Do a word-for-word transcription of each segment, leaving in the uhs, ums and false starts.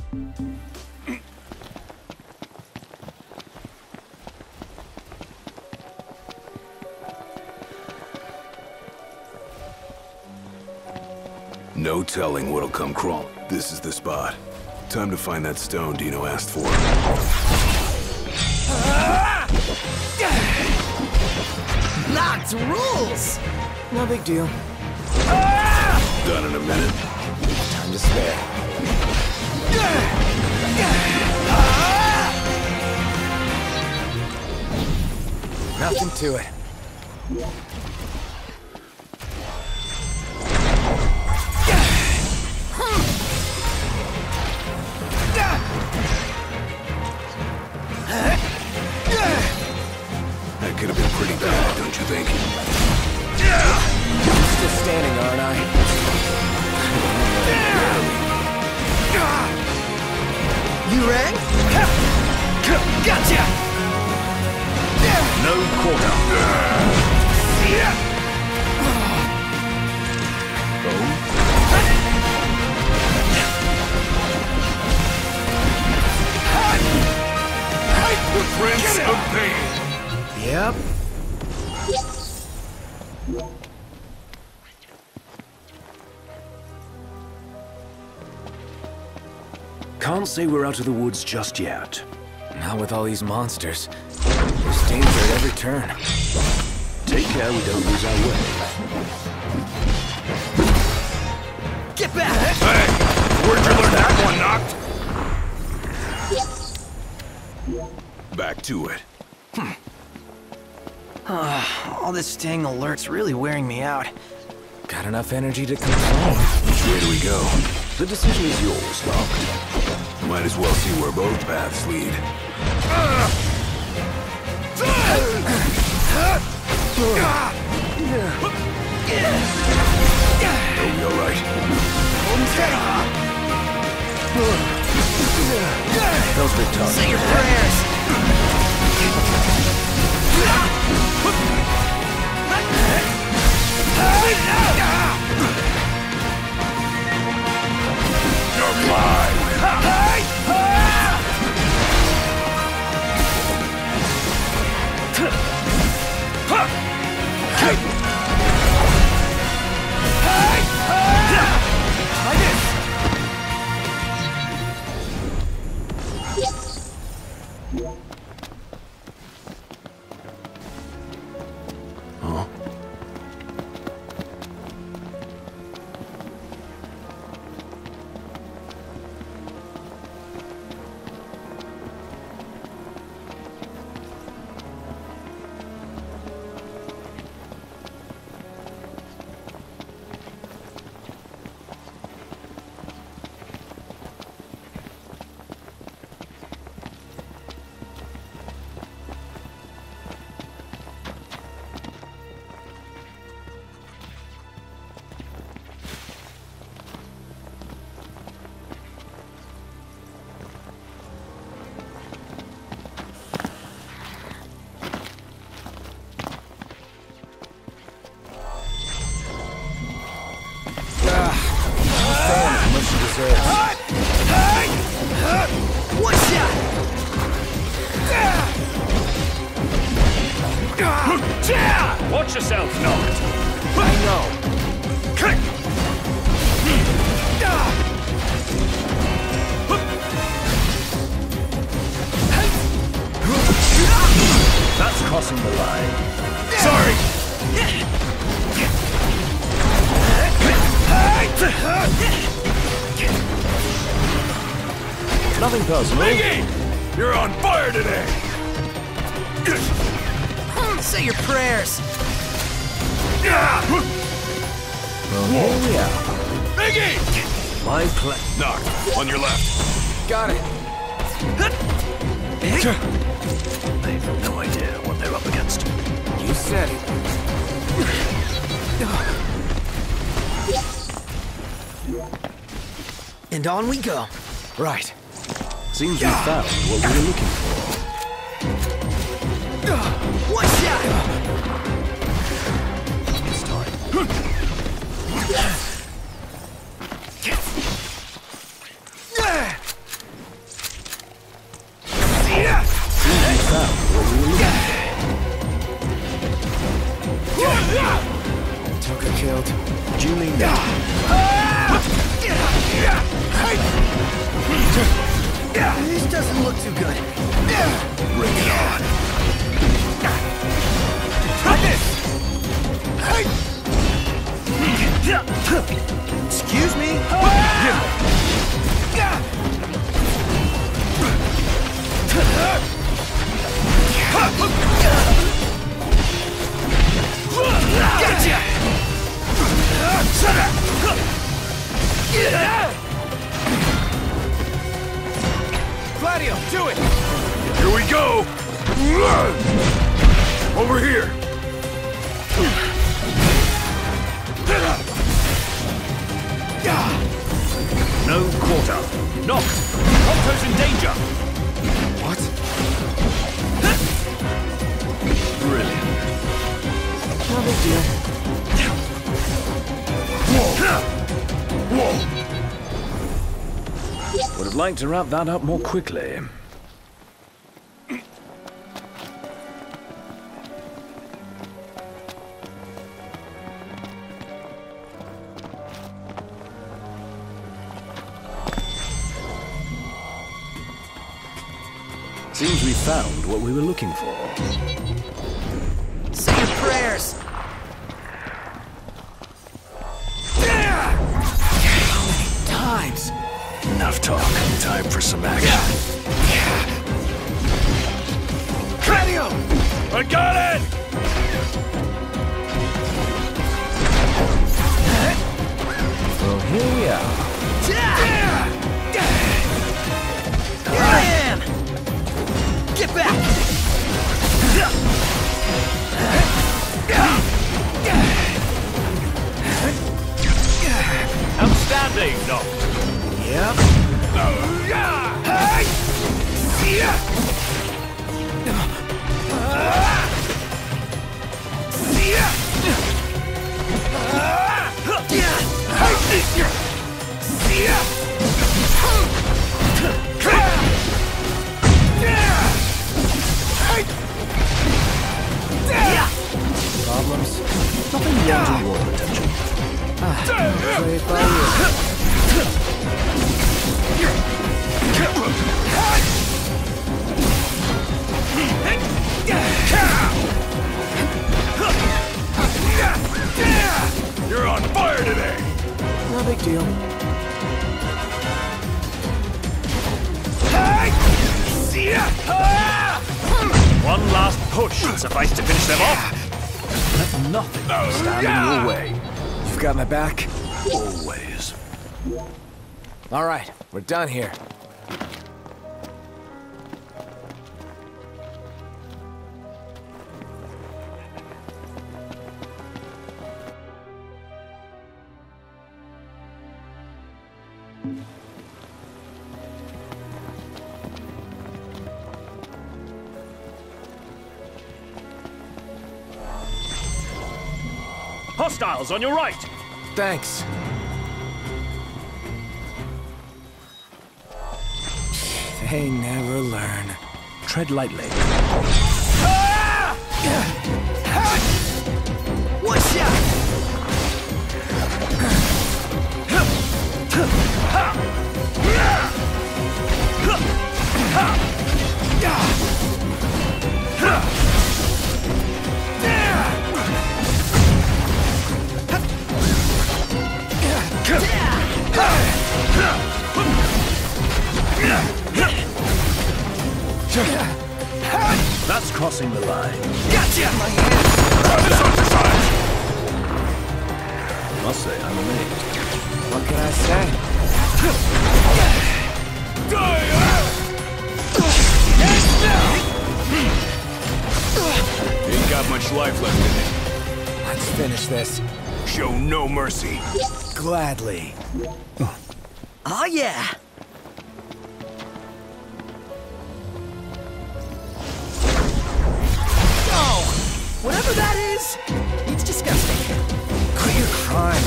No telling what'll come crawl. This is the spot. Time to find that stone Dino asked for. Knocked rules! No big deal. Done in a minute. Time to spare. Nothing to it. That could have been pretty bad, don't you think? Still standing, aren't I? You rang? Gotcha! No quarter. Prince of Pain. Yep. Can't say we're out of the woods just yet. Not with all these monsters. There's danger at every turn. Take care we don't lose our way. Get back! Hey! Where'd you learn that one, Knocked? Back to it. All this staying alert's really wearing me out. Got enough energy to complain. Which way do we go? The decision is yours, Knocked. Might as well see where both paths lead. Are we all right? Those big tough. Say your prayers! You're blind! Huh? One shot! Watch yourself, Knocked. I know. That's crossing the line. Sorry! Nothing personal. Biggie! You're on fire today! Say your prayers! Well, here we are. Biggie! My plan. Knock, on your left. Got it. They've no idea what they're up against. You said it. And on we go. Right. Seems we found what we were looking for. One shot! It's time. Joker killed. Duly noted. This doesn't look too good. Bring it on. Try this! Excuse me? Gotcha! Gladio, do it! Here we go! Over here! No quarter. Knocked. Octo's in danger. What? Brilliant. No big deal. Whoa! Would have liked to wrap that up more quickly. Seems we found what we were looking for. Say your prayers! How many times? Enough talk. Time for some action. Gladio! I got it! Well, here we are. Here I am! Get back! Outstanding, Doc. Yep. Problems? Nothing beyond your attention. Played by you. You're on fire today! No big deal. One last push should suffice to finish them off. Let nothing stand in your way. You've got my back? Always. All right, we're done here. Hostiles on your right! Thanks. They never learn. Tread lightly. One shot! That's crossing the line. Gotcha! My hand! Must say, I'm amazed. What can I say? Ain't got much life left in it. Let's finish this. Show no mercy. Gladly. Oh yeah! Oh! Whatever that is, it's disgusting. Quit your crime.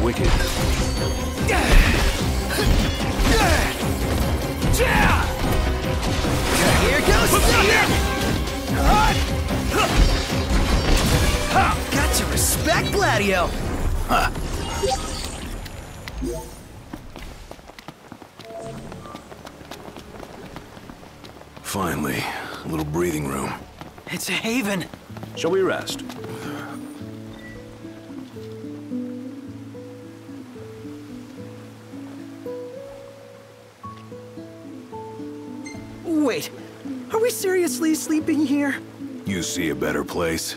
wicked. Here goes nothing! Got to respect Gladio! Huh. Finally, a little breathing room. It's a haven. Shall we rest? Wait, are we seriously sleeping here? You see a better place?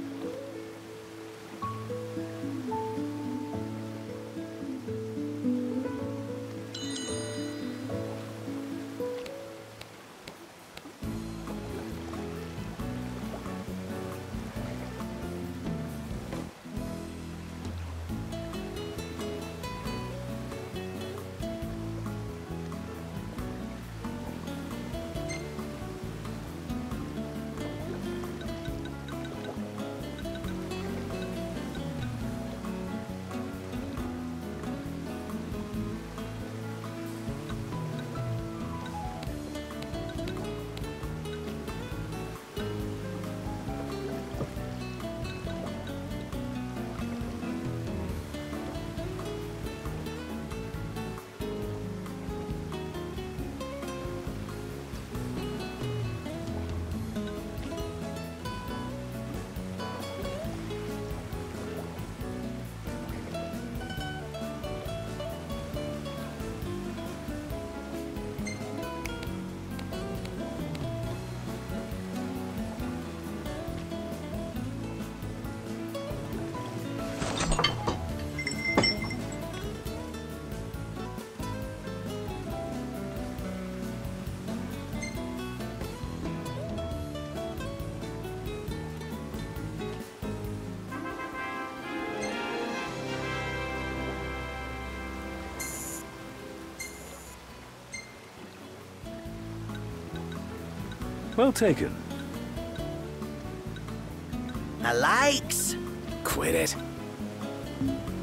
Well taken. I likes. Quit it.